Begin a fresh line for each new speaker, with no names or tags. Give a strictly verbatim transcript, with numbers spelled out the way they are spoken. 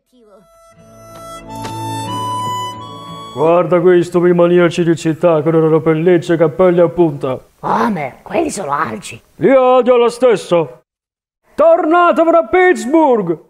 Guarda questo per i maniaci di città con una pelliccia e cappelli a punta.
Come? Quelli sono alci.
Li odio lo stesso. Tornatevene a Pittsburgh!